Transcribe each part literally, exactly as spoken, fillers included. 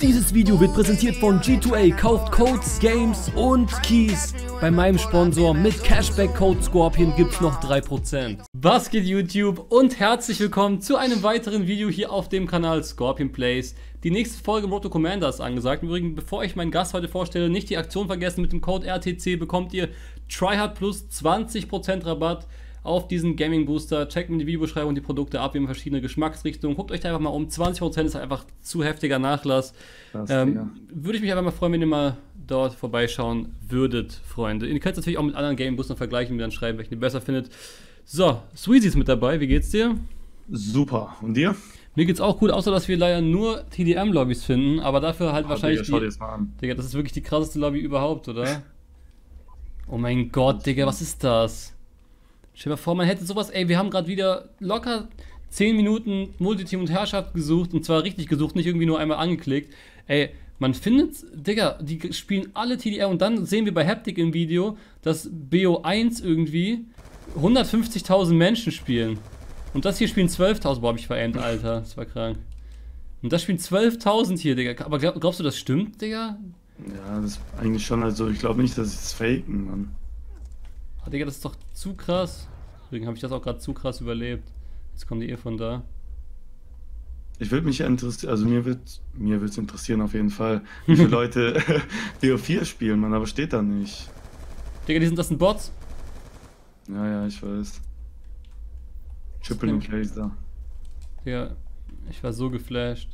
Dieses Video wird präsentiert von G zwei A. Kauft Codes, Games und Keys bei meinem Sponsor. Mit Cashback-Code Scorpion gibt's noch drei Prozent. Was geht YouTube und herzlich willkommen zu einem weiteren Video hier auf dem Kanal Scorpion Plays. Die nächste Folge Road to Commander ist angesagt. Übrigens, bevor ich meinen Gast heute vorstelle, nicht die Aktion vergessen. Mit dem Code R T C bekommt ihr Tryhard plus zwanzig Prozent Rabatt auf diesen Gaming Booster. Checkt mir die Videobeschreibung die Produkte ab. Wir haben verschiedene Geschmacksrichtungen. Guckt euch da einfach mal um. zwanzig Prozent ist einfach zu heftiger Nachlass. Ähm, würde ich mich einfach mal freuen, wenn ihr mal dort vorbeischauen würdet, Freunde. Ihr könnt es natürlich auch mit anderen Gaming Boostern vergleichen und mir dann schreiben, welchen ihr besser findet. So, Sweezy ist mit dabei. Wie geht's dir? Super. Und dir? Mir geht's auch gut, außer dass wir leider nur T D M-Lobbys finden, aber dafür halt oh, wahrscheinlich Digga, schau dir das mal an. Digga, das ist wirklich die krasseste Lobby überhaupt, oder? Oh mein Gott, Digga, was ist das? Stell dir mal vor, man hätte sowas, ey, wir haben gerade wieder locker zehn Minuten Multiteam und Herrschaft gesucht, und zwar richtig gesucht, nicht irgendwie nur einmal angeklickt. Ey, man findet, Digga, die spielen alle T D M und dann sehen wir bei Haptic im Video, dass B O eins irgendwie hundertfünfzigtausend Menschen spielen. Und das hier spielen zwölftausend, boah, hab ich verämt, Alter, das war krank. Und das spielen zwölftausend hier, Digga, aber glaub, glaubst du, das stimmt, Digga? Ja, das ist eigentlich schon, also ich glaube nicht, dass sie es faken, Mann. Oh, Digga, das ist doch zu krass. Deswegen habe ich das auch gerade zu krass überlebt. Jetzt kommen die eh von da. Ich würde mich ja interessieren, also mir wird mir wird's interessieren auf jeden Fall, wie viele Leute B O vier spielen, Mann, aber steht da nicht. Digga, die sind das sind Bots? Ja, ja, ich weiß. Triple Nuclear da. Digga, ich war so geflasht.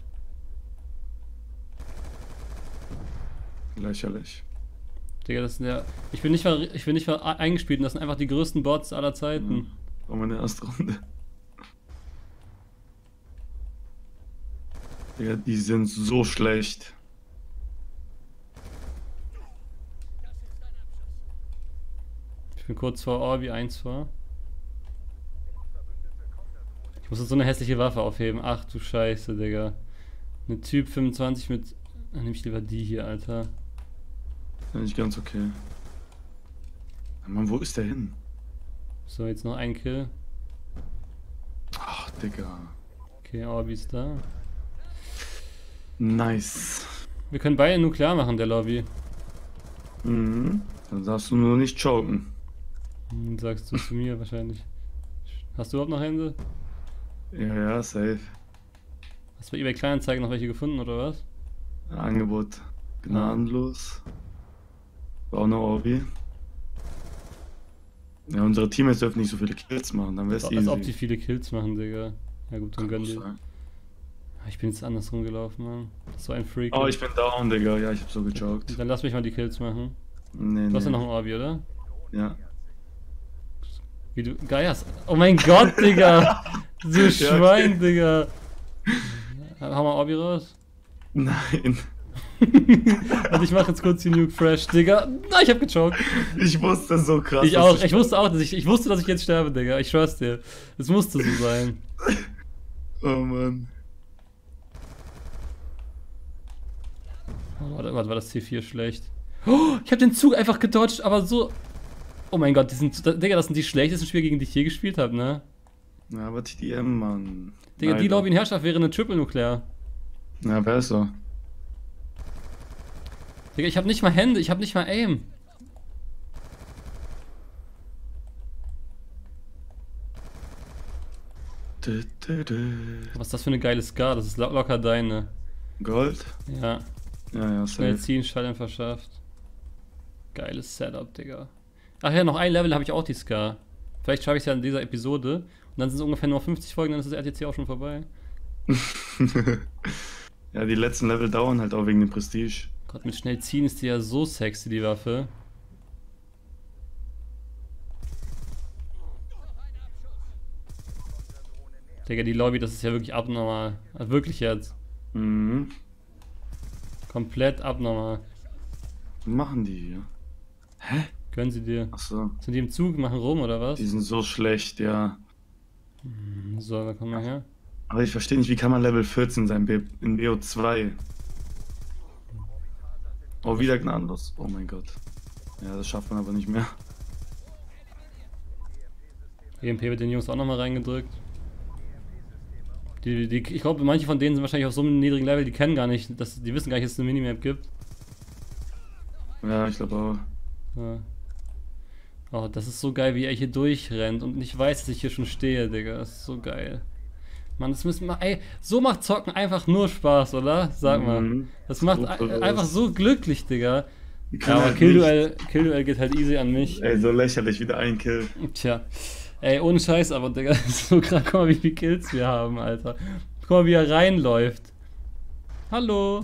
Lächerlich. Digga, das sind ja. Ich bin nicht mal, ich bin nicht mal eingespielt und das sind einfach die größten Bots aller Zeiten. Ja, war meine erste Runde. Digga, die sind so schlecht. Ich bin kurz vor Orbi eins vor. Ich muss jetzt so eine hässliche Waffe aufheben. Ach du Scheiße, Digga. Eine Typ fünfundzwanzig mit. Dann nehme ich lieber die hier, Alter. Ja, nicht ganz okay. Mann, wo ist der hin? So, jetzt noch ein Kill. Ach, Digga. Okay, Orbi ist da. Nice. Wir können beide nuklear machen, der Lobby. Mhm. Dann darfst du nur nicht choken. Hm, sagst du zu mir wahrscheinlich. Hast du überhaupt noch Hände? Ja, ja, safe. Hast du bei eBay Kleinanzeigen noch welche gefunden, oder was? Angebot gnadenlos. War auch noch Orbi. Ja, unsere Teammates dürfen nicht so viele Kills machen, dann wär's easy. Als ob die viele Kills machen, Digga. Ja gut, dann gönn dir. Ich bin jetzt andersrum gelaufen, Mann. Das ist so ein Freak. Oh, ich bin down, Digga. Ja, ich hab so gejoggt. Dann lass mich mal die Kills machen. Nee, du hast nee. ja noch einen Orbi, oder? Ja. Wie du... Geiers. Oh mein Gott, Digga! Du Schwein, Digga! Hau mal Orbi raus. Nein. Und ich mach jetzt kurz die Nuke Fresh, Digga. Nein, ich hab gechoked. Ich wusste so krass. Ich auch. Ich wusste auch, dass ich... Ich wusste, dass ich jetzt sterbe, Digga. Ich schwör's dir. Es musste so sein. Oh Mann. Oh, warte, warte, war das C vier schlecht? Oh, ich hab den Zug einfach gedodged, aber so... Oh mein Gott, die sind... Digga, das sind die schlechtesten Spiele, gegen die ich je gespielt habe, ne? Ja, aber T D M, Mann. Digga, die Lobby in Herrschaft wäre eine Triple Nuklear. Ja, besser. Digga, ich hab nicht mal Hände, ich hab nicht mal Aim. Du, du, du. Was ist das für eine geile Scar? Das ist lo locker deine. Gold? Ja. Ja, ja, Schnell safe. ziehen, Schallern verschafft. Geiles Setup, Digga. Ach ja, noch ein Level habe ich auch die Scar. Vielleicht schaffe ich es ja in dieser Episode. Und dann sind es ungefähr nur fünfzig Folgen, dann ist das R T C auch schon vorbei. Ja, die letzten Level dauern halt auch wegen dem Prestige. Gott, mit schnell ziehen ist die ja so sexy, die Waffe. Digga, die Lobby, das ist ja wirklich abnormal. Also wirklich jetzt. Mhm. Komplett abnormal. Was machen die hier? Hä? Gönnen sie dir. Achso. Sind die im Zug, machen rum oder was? Die sind so schlecht, ja. So, da kommen wir her. Aber ich verstehe nicht, wie kann man Level vierzehn sein in B O zwei? Oh, wieder gnadenlos. Oh mein Gott. Ja, das schafft man aber nicht mehr. E M P wird den Jungs auch nochmal reingedrückt. Die, die, ich glaube, manche von denen sind wahrscheinlich auf so einem niedrigen Level, die kennen gar nicht, dass, die wissen gar nicht, dass es eine Minimap gibt. Ja, ich glaube auch. Ja. Oh, das ist so geil, wie er hier durchrennt und nicht weiß, dass ich hier schon stehe, Digga. Das ist so geil. Mann, das müssen wir. Ey, so macht Zocken einfach nur Spaß, oder? Sag mal. Mhm. Das macht Super ein, einfach so glücklich, Digga. Kann Ja, aber halt Killduell, Killduell geht halt easy an mich. Ey, so lächerlich, wieder ein Kill. Tja. Ey, ohne Scheiß, aber Digga, das ist so krass. Guck mal, wie viele Kills wir haben, Alter. Guck mal, wie er reinläuft. Hallo.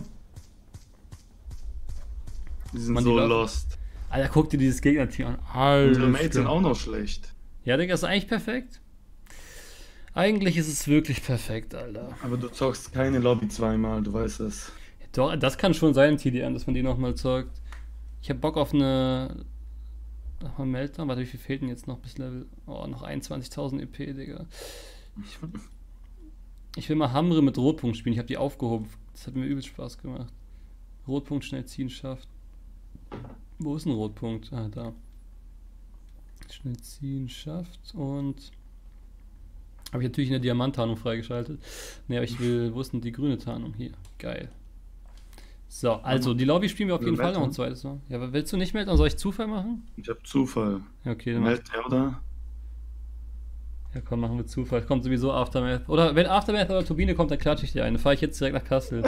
Die sind Mann, die so laufen- lost. Alter, guck dir dieses Gegnerteam an. Alter. Unsere Mates sind auch noch schlecht. Ja, Digga, ist eigentlich perfekt. Eigentlich ist es wirklich perfekt, Alter. Aber du zockst keine Lobby zweimal, du weißt es. Doch, das kann schon sein, T D M, dass man die nochmal zockt. Ich hab Bock auf eine. Nochmal Meltdown. Warte, wie viel fehlt denn jetzt noch bis Level. Oh, noch einundzwanzigtausend E P, Digga. Ich, ich will mal Hamre mit Rotpunkt spielen. Ich habe die aufgehoben. Das hat mir übelst Spaß gemacht. Rotpunkt schnell ziehen schafft. Wo ist ein Rotpunkt? Ah, da. Schnell ziehen schafft und. Habe ich natürlich eine Diamanttarnung freigeschaltet. Ne, aber ich will. Wo ist denn die grüne Tarnung? Hier. Geil. So, also die Lobby spielen wir auf jeden Fall noch ein zweites Mal. Ja, aber willst du nicht melden? Soll ich Zufall machen? Ich hab Zufall. Ja, okay, dann mach. Meldet er oder? Ja, komm, machen wir Zufall. Kommt sowieso Aftermath. Oder wenn Aftermath oder Turbine kommt, dann klatsche ich dir eine. Fahre ich jetzt direkt nach Kassel.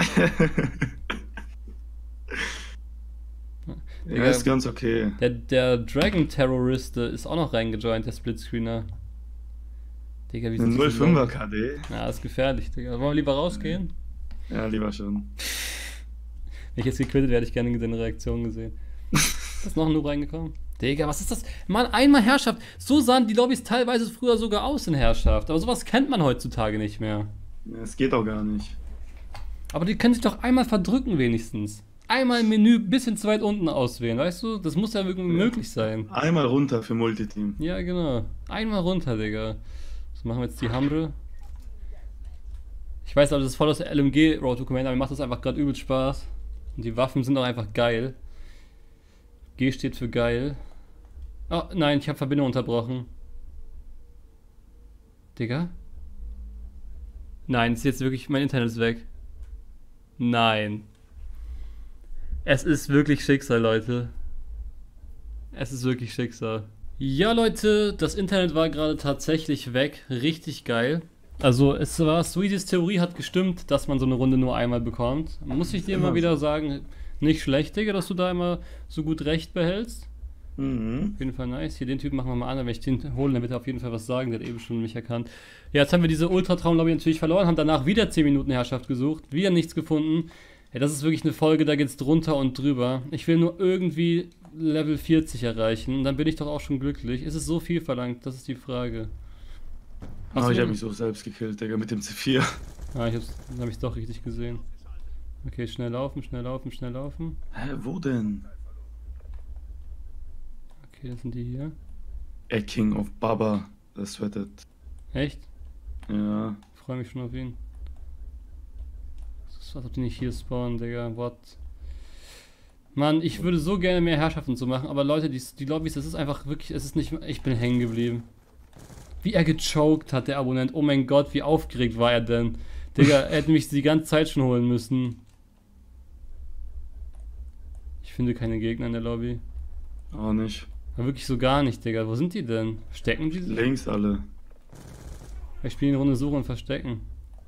Ja, ist ganz okay. Der, der Dragon-Terroriste ist auch noch reingejoint, der Splitscreener. Digga, wie Eine sind null Komma fünfer K D. Ja, ist gefährlich, Digga. Wollen wir lieber rausgehen? Ja, lieber schon. Wenn ich jetzt gequittet werde, ich gerne deine Reaktion gesehen. Ist noch ein Noob reingekommen? Digga, was ist das? Mann, einmal Herrschaft. So sahen die Lobbys teilweise früher sogar aus in Herrschaft. Aber sowas kennt man heutzutage nicht mehr. Ja, es geht auch gar nicht. Aber die können sich doch einmal verdrücken wenigstens. Einmal im Menü bisschen zu weit unten auswählen, weißt du? Das muss ja wirklich Ja. möglich sein. Einmal runter für Multiteam. Ja, genau. Einmal runter, Digga. So machen wir jetzt die Hamre. Ich weiß aber, das ist voll aus der L M G Road to Commander, aber mir macht das einfach gerade übel Spaß. Und die Waffen sind auch einfach geil. G steht für geil. Oh, nein, ich habe Verbindung unterbrochen. Digga? Nein, ist jetzt wirklich, mein Internet ist weg. Nein. Es ist wirklich Schicksal, Leute. Es ist wirklich Schicksal. Ja, Leute, das Internet war gerade tatsächlich weg. Richtig geil. Also, es war, Sweeties Theorie hat gestimmt, dass man so eine Runde nur einmal bekommt. Muss ich dir immer wieder sagen, nicht schlecht, Digga, dass du da immer so gut recht behältst. Mhm. Auf jeden Fall nice. Hier, den Typen machen wir mal an, wenn ich den hole, dann wird er auf jeden Fall was sagen. Der hat eben schon mich erkannt. Ja, jetzt haben wir diese Ultra-Traum-Lobby natürlich verloren, haben danach wieder zehn Minuten Herrschaft gesucht, wieder nichts gefunden. Ja, das ist wirklich eine Folge, da geht's drunter und drüber. Ich will nur irgendwie Level vierzig erreichen und dann bin ich doch auch schon glücklich. Ist es so viel verlangt? Das ist die Frage. Hast Oh, du ich denn- habe mich so selbst gekillt, Digga, mit dem C vier. Ah, ich hab's, dann hab ich's doch richtig gesehen. Okay, schnell laufen, schnell laufen, schnell laufen. Hä, wo denn? Okay, das sind die hier. A King of Baba, das sweatet. Echt? Ja. Ich freue mich schon auf ihn. Das ist, als ob die nicht hier spawnen, Digga. What? Mann, ich würde so gerne mehr Herrschaften zu machen, aber Leute, die, die Lobbys, das ist einfach wirklich, es ist nicht, ich bin hängen geblieben. Wie er gechoked hat, der Abonnent. Oh mein Gott, wie aufgeregt war er denn? Digga, er hätte mich die ganze Zeit schon holen müssen. Ich finde keine Gegner in der Lobby. Auch nicht. Aber wirklich so gar nicht, Digga. Wo sind die denn? Verstecken die sich? Links alle. Ich spiele eine Runde Suche und Verstecken.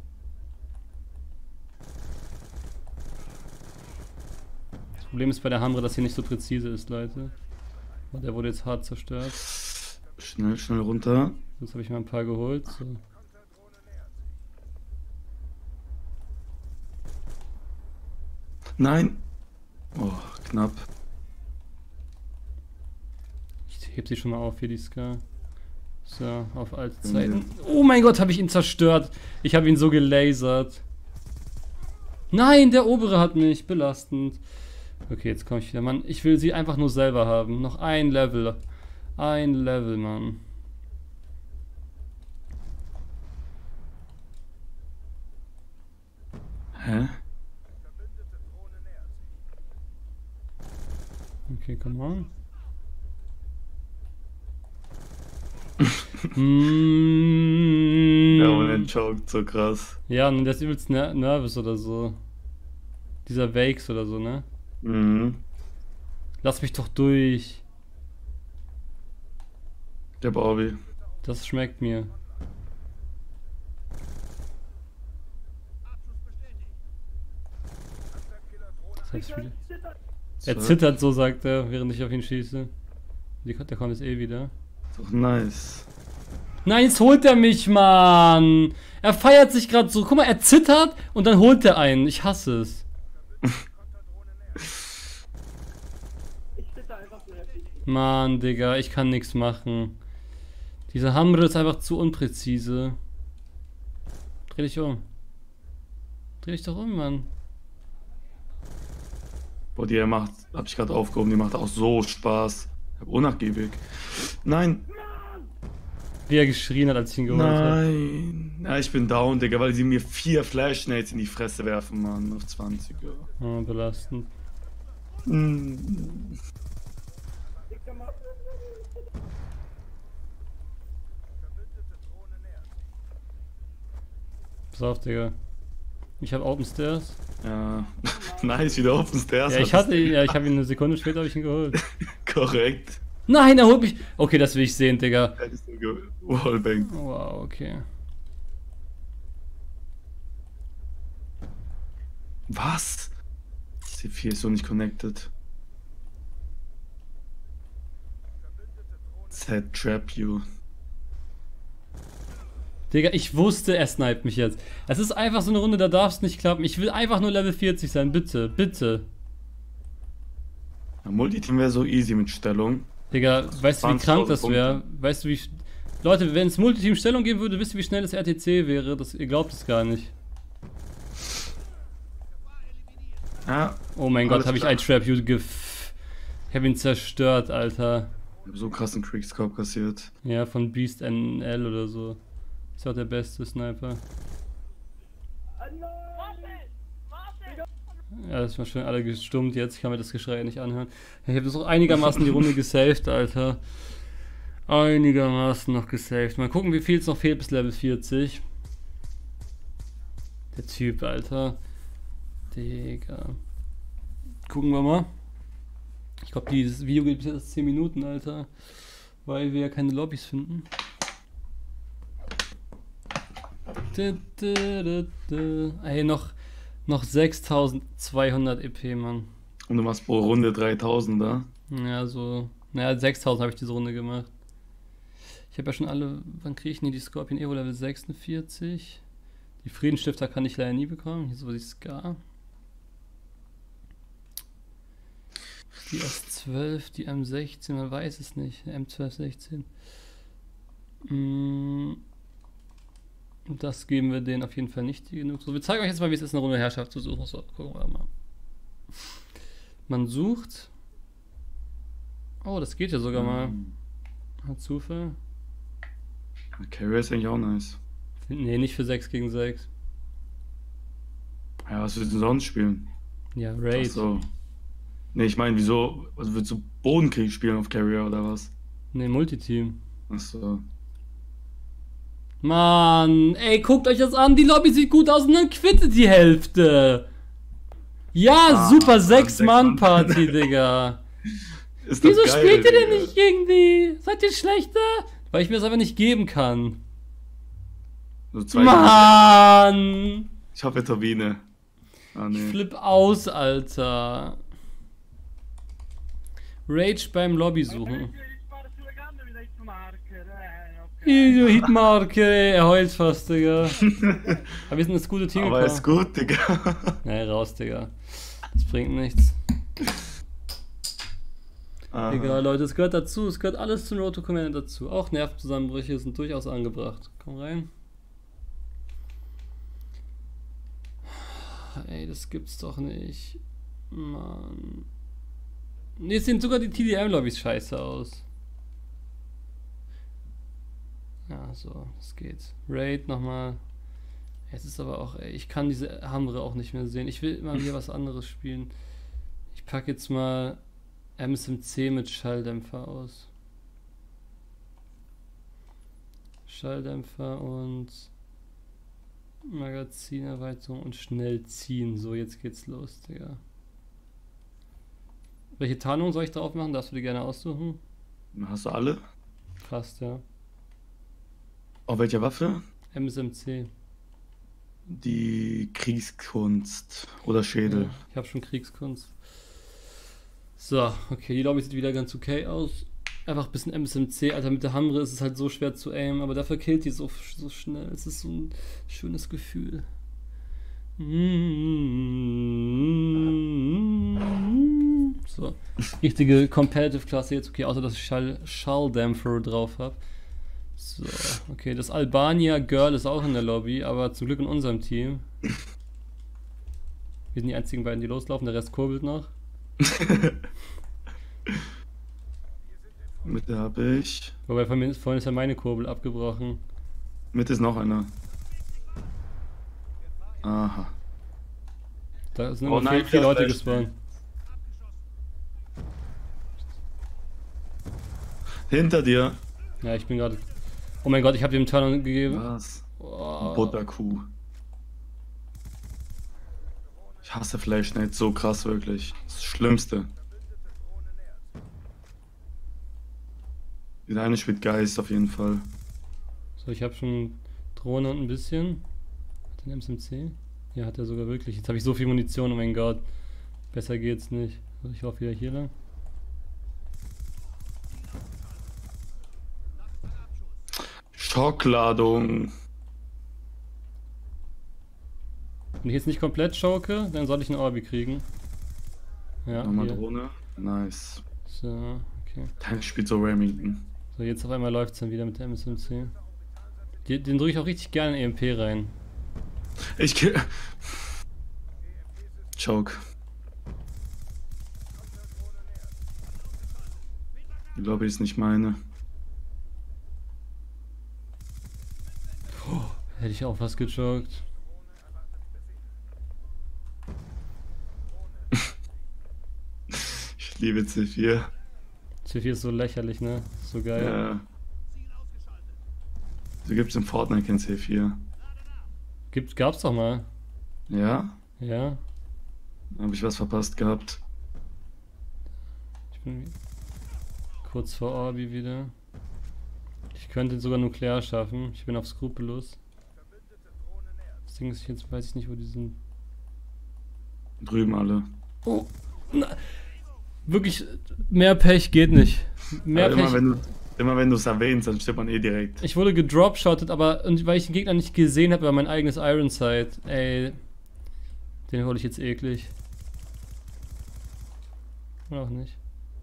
Das Problem ist bei der Hamre, dass hier nicht so präzise ist, Leute. Und der wurde jetzt hart zerstört. Schnell, schnell runter. Jetzt habe ich mal ein paar geholt. So. Nein! Oh, knapp. Ich heb sie schon mal auf, hier die Ska. So, auf alte Zeiten. Oh mein Gott, habe ich ihn zerstört. Ich habe ihn so gelasert. Nein, der obere hat mich. Belastend. Okay, jetzt komme ich wieder. Mann, ich will sie einfach nur selber haben. Noch ein Level. Ein Level, Mann. Hä? Okay, come on. mm, Der man choked so krass. Ja, und der ist übelst ner nervös oder so. Dieser Wakes oder so, ne? Mhm. Lass mich doch durch. Der Bobby. Das schmeckt mir. Das heißt, er zittert so, sagt er, während ich auf ihn schieße. Die, der kommt jetzt eh wieder. Doch nice. Nein, jetzt holt er mich, Mann! Er feiert sich gerade so. Guck mal, er zittert und dann holt er einen. Ich hasse es. Mann, Digga, ich kann nichts machen. Dieser Hammer ist einfach zu unpräzise. Dreh dich um. Dreh dich doch um, Mann. Boah, die er macht, hab ich gerade aufgehoben, die macht auch so Spaß. Unnachgiebig. Nein. Wie er geschrien hat, als ich ihn geholt habe. Nein. Ja, ich bin down, Digga, weil sie mir vier Flash-Nades in die Fresse werfen, Mann. Auf zwanziger. Oh, belastend. Mm. Pass auf, Digga. Ich hab Open Stairs. Ja. Nice, wieder Open Stairs. Ja, ich hatte ihn, ja, ich habe ihn eine Sekunde später habe ich ihn geholt. Korrekt. Nein, er holt mich. Okay, das will ich sehen, Digga. Wallbang. Wow, okay. Was? C vier ist so nicht connected. Set trap you. Digga, ich wusste, er sniped mich jetzt. Es ist einfach so eine Runde, da darf es nicht klappen. Ich will einfach nur Level vierzig sein, bitte, bitte. Ja, Multiteam wäre so easy mit Stellung. Digga, weißt du, wie krank das wäre? Weißt du, wie... Leute, wenn es Multiteam Stellung geben würde, wisst ihr, wie schnell das R T C wäre? Das, ihr glaubt es gar nicht. Ja. Oh mein Gott, habe ich ein Trap You gef... Ich hab ihn zerstört, Alter. Ich hab so krassen Quickscope kassiert. Ja, von Beast N L oder so. Ist auch der beste Sniper. Ja, das war schön alle gestummt jetzt. Ich kann mir das Geschrei nicht anhören. Ich habe das auch einigermaßen die Runde gesaved, Alter. Einigermaßen noch gesaved. Mal gucken, wie viel es noch fehlt bis Level vierzig. Der Typ, Alter. Digga. Gucken wir mal. Ich glaube, dieses Video geht bis jetzt zehn Minuten, Alter. Weil wir ja keine Lobbys finden. Ey, noch, noch sechstausendzweihundert E P, Mann. Und du machst pro Runde dreitausend, da? Ja, so. Naja, sechstausend habe ich diese Runde gemacht. Ich habe ja schon alle. Wann kriege ich denn die Scorpion Evo Level sechsundvierzig? Die Friedensstifter kann ich leider nie bekommen. Hier so die Scar. Die S zwölf, die M sechzehn, man weiß es nicht. M zwölf, sechzehn. Mm. Das geben wir denen auf jeden Fall nicht genug. So, wir zeigen euch jetzt mal, wie es ist, eine Runde Herrschaft zu suchen. So, gucken wir mal. Man sucht. Oh, das geht ja sogar mal. Hat Zufall. Carrier ist eigentlich auch nice. Nee, nicht für sechs gegen sechs. Ja, was willst du sonst spielen? Ja, Raid. Ach so. Nee, ich meine, wieso? Also willst du Bodenkrieg spielen auf Carrier oder was? Nee, Multiteam. Achso. Mann, ey, guckt euch das an, die Lobby sieht gut aus und dann quittet die Hälfte. Ja, ah, super, sechs-Mann-Party, Digga. Ist Wieso geil, spielt ihr denn Digga? Nicht gegen die? Seid ihr schlechter? Weil ich mir das einfach nicht geben kann. So Mann! Ich hoffe Turbine. Ah, nee. Ich flipp aus, Alter. Rage beim Lobby suchen. Du Hitmarker, ey, er heult fast, Digga. Aber wir sind das gute Team. Aber ist gut, Digga. Nee, raus, Digga. Das bringt nichts. Aha. Egal, Leute, es gehört dazu. Es gehört alles zum Road to Commander dazu. Auch Nervenzusammenbrüche sind durchaus angebracht. Komm rein. Ey, das gibt's doch nicht. Mann. Nee, es sehen sogar die T D M-Lobbys scheiße aus. Ja, so, das geht. Raid nochmal. Jetzt ist aber auch, ey, ich kann diese Hamre auch nicht mehr sehen. Ich will immer wieder was anderes spielen. Ich packe jetzt mal M S M C mit Schalldämpfer aus. Schalldämpfer und Magazinerweiterung und schnell ziehen. So, jetzt geht's los, Digga. Welche Tarnung soll ich drauf machen? Darfst du dir gerne aussuchen? Hast du alle? Fast, ja. Auf welcher Waffe? M S M C. Die Kriegskunst oder Schädel. Ja, ich habe schon Kriegskunst. So, okay, die Lobby sieht wieder ganz okay aus. Einfach ein bisschen M S M C, Alter, mit der Hamre ist es halt so schwer zu aimen, aber dafür killt die so, so schnell. Es ist so ein schönes Gefühl. So, richtige Competitive-Klasse jetzt, okay, außer dass ich Schall Schalldämpfer drauf habe. So, okay, das Albania Girl ist auch in der Lobby, aber zum Glück in unserem Team. Wir sind die einzigen beiden, die loslaufen, der Rest kurbelt noch. Mitte habe ich. Wobei von mir, vorhin ist ja meine Kurbel abgebrochen. Mitte ist noch einer. Aha. Da sind Oh immer nein, vier, vier wieder Leute Flash. gespawnt. Hinter dir. Ja, ich bin gerade... Oh mein Gott, ich habe dem Turn gegeben. Was? Oh. Butterkuh. Ich hasse Flashnet so krass, wirklich. Das Schlimmste. Der eine spielt Geist auf jeden Fall. So, ich habe schon Drohne und ein bisschen. Hat den M S M C? Ja, hat er sogar wirklich. Jetzt habe ich so viel Munition, oh mein Gott. Besser geht's nicht. Also ich laufe wieder hier lang. Schockladung. Wenn ich jetzt nicht komplett choke, dann soll ich einen Orbi kriegen. Ja, Nochmal hier. Drohne. Nice. So, okay. Der spielt so Remington. So, jetzt auf einmal läuft es dann wieder mit der M S M C. Den, den drücke ich auch richtig gerne in E M P rein. Ich kill. Choke. Die Lobby ist nicht meine. Puh, hätte ich auch was gechoked. Ich liebe C vier. C vier ist so lächerlich, ne? So geil. Ja. So gibt's im Fortnite kein C vier. Gibt, gab's doch mal. Ja? Ja. Habe ich was verpasst gehabt? Ich bin kurz vor Orbi wieder. Ich könnte sogar nuklear schaffen. Ich bin auf Skrupellos. Das Ding ist, jetzt weiß ich nicht, wo die sind. Drüben alle. Oh, na, wirklich, mehr Pech geht nicht. Mehr Aber Pech. immer wenn du immer wenn du es erwähnst, dann stirbt man eh direkt. Ich wurde gedropshottet, aber und weil ich den Gegner nicht gesehen habe, war mein eigenes Iron Sight. Ey, den hole ich jetzt eklig. Oder auch nicht.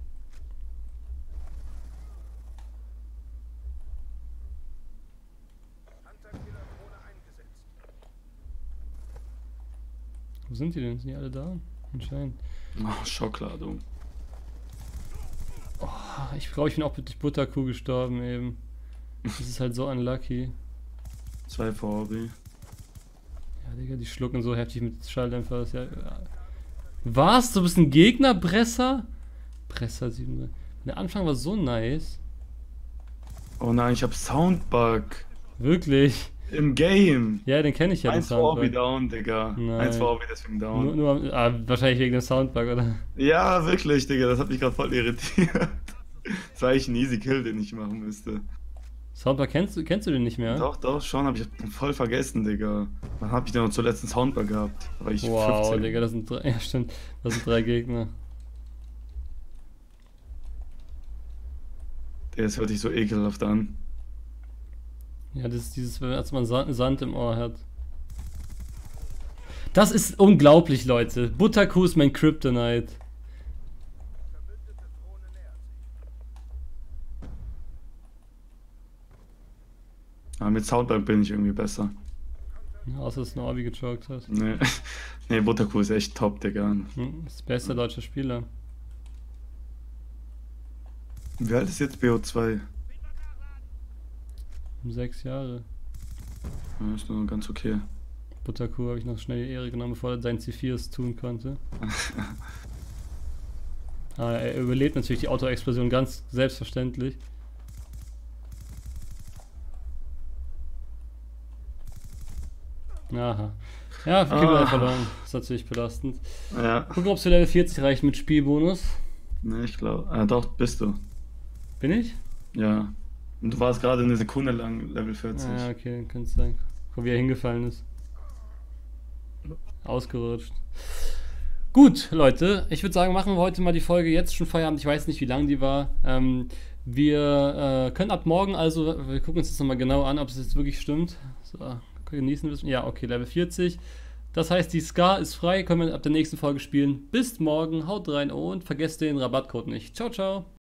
Wo sind die denn? Sind die alle da? Anscheinend. Oh, Schockladung. Oh, ich glaube, ich bin auch durch Butterkuh gestorben eben. Das ist halt so unlucky. Zwei vor Hobby. Ja, Digga, die schlucken so heftig mit Schalldämpfer. Das ist ja, ja. Was? Du bist ein Gegner, Bresser? Bresser sieben. Der Anfang war so nice. Oh nein, ich hab Soundbug. Wirklich? Im Game. Ja, den kenne ich ja. Den Eins vor Hobby Soundbug. down, Digga. Nein. Eins vor Hobby deswegen down. Nur, nur, ah, wahrscheinlich wegen dem Soundbug, oder? Ja, wirklich, Digga, das hat mich gerade voll irritiert. Das war eigentlich ein easy Kill, den ich machen müsste. Soundbug kennst du, kennst du den nicht mehr? Doch, doch, schon, hab ich voll vergessen, Digga. Wann hab ich denn noch zuletzt einen Soundbug gehabt? Da war ich Wow, fünfzehn. Digga, das sind drei, ja stimmt, das sind drei Gegner. Der ist hört sich so ekelhaft an. Ja, das ist dieses, als man Sand, Sand im Ohr hat. Das ist unglaublich, Leute. Butterkuh ist mein Kryptonite. Aber mit Soundbug bin ich irgendwie besser. Ja, außer dass du eine Orbi gechoked hast. Nee, nee, Butterkuh ist echt top, Digga. Hm, das beste deutsche Spieler. Wie alt ist jetzt B O zwei? Um sechs Jahre. Ja, ist nur ganz okay. Butterkuh habe ich noch schnell die Ehre genommen, bevor er sein C vier es tun konnte. Ah, er überlebt natürlich die Autoexplosion ganz selbstverständlich. Aha. Ja, für Kilo Ah. verloren. Das ist natürlich belastend. Ja. Gucken, ob es für Level vierzig reicht mit Spielbonus. Ne, ich glaube. Ah, doch, bist du. Bin ich? Ja. Und du warst gerade eine Sekunde lang Level vierzig. Ah, okay, dann könnte es sein. Guck, wie er hingefallen ist. Ausgerutscht. Gut, Leute, ich würde sagen, machen wir heute mal die Folge jetzt schon Feierabend. Ich weiß nicht, wie lang die war. Ähm, wir äh, können ab morgen, also wir gucken uns das nochmal genau an, ob es jetzt wirklich stimmt. So, genießen wir es. Ja, okay, Level vierzig. Das heißt, die Scar ist frei, können wir ab der nächsten Folge spielen. Bis morgen, haut rein und vergesst den Rabattcode nicht. Ciao, ciao.